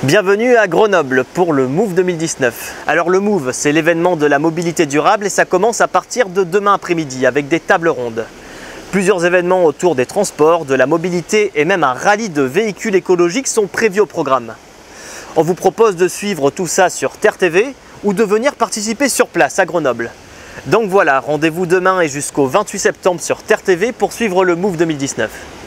Bienvenue à Grenoble pour le Move 2019. Alors le Move, c'est l'événement de la mobilité durable et ça commence à partir de demain après-midi avec des tables rondes. Plusieurs événements autour des transports, de la mobilité et même un rallye de véhicules écologiques sont prévus au programme. On vous propose de suivre tout ça sur Terre TV ou de venir participer sur place à Grenoble. Donc voilà, rendez-vous demain et jusqu'au 28 septembre sur Terre TV pour suivre le Move 2019.